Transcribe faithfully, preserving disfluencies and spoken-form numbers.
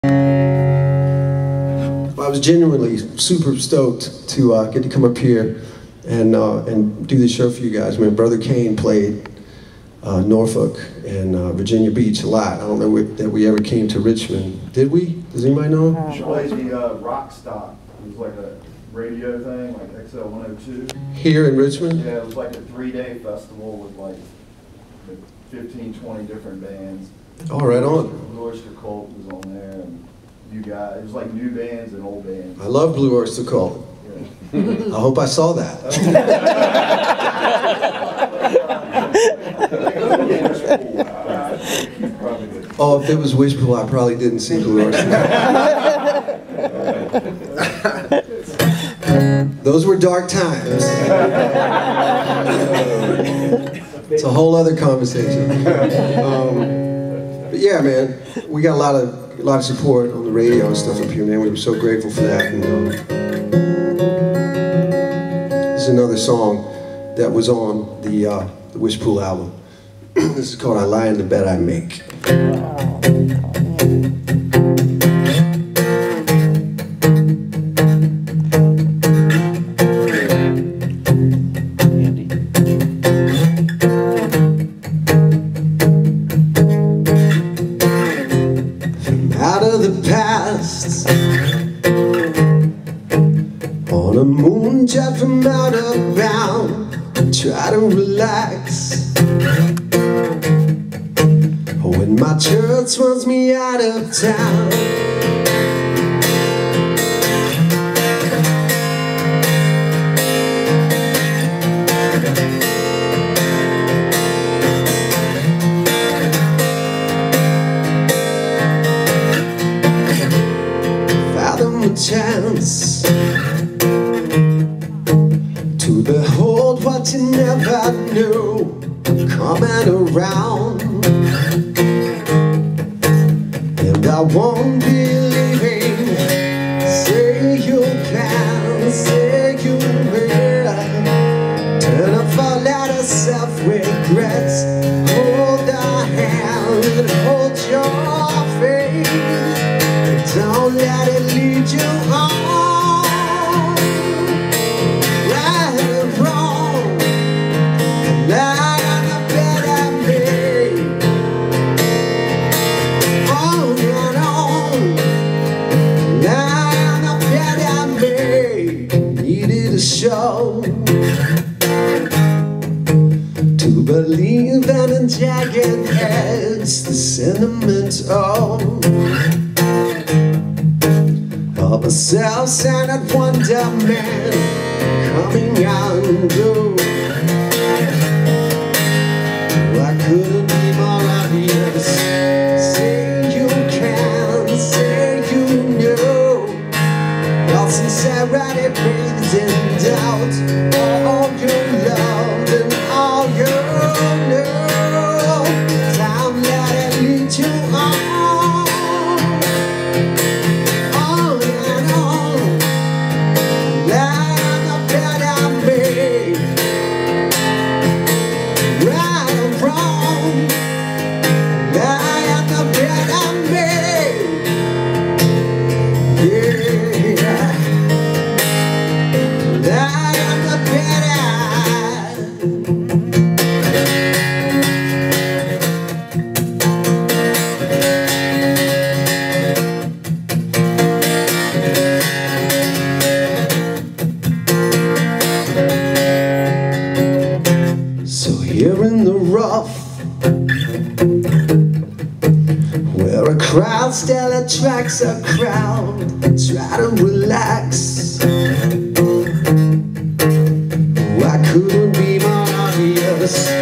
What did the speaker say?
I was genuinely super stoked to uh, get to come up here and uh, and do this show for you guys. Man, Brother Kane played uh, Norfolk and uh, Virginia Beach a lot. I don't know if, that we ever came to Richmond. Did we? Does anybody know? She played the uh, Rock Stock. It was like a radio thing, like X L one oh two. Here in Richmond? Yeah, it was like a three-day festival with like fifteen, twenty different bands. Oh, right on. Blue Oyster Cult was on there, and you guys. It was like new bands and old bands. I love Blue Oyster Cult. I hope I saw that. Oh, if it was Wishpool, I probably didn't see Blue Oyster Cult. Those were dark times. It's a whole other conversation. Um, but yeah, man, we got a lot of a lot of support on the radio and stuff up here, man. We were so grateful for that. And, um, this is another song that was on the, uh, the Wishpool album. This is called "I Lie in the Bed I Make." Out of the past, on a moon jet from out of bound, try to relax. When my church wants me out of town, fathom a chance to behold what you never knew coming around. And I won't be leaving. Say you can, say you will. Turn off all that self-regrets. Hold our hand and hold your faith. Don't let it lead you on. Right or wrong, lie on the bed I made. On and on, lie on the bed I made. Needed a show to believe in a jagged edge, the sentiment of of a self-centered wonder man coming and go. I couldn't be more obvious. Say you can, say you know. Your sincerity breathes in doubt. All your love and all your know. Time let it lead you on. Here in the rough, where a crowd still attracts a crowd, try to relax. Oh, I couldn't be more obvious.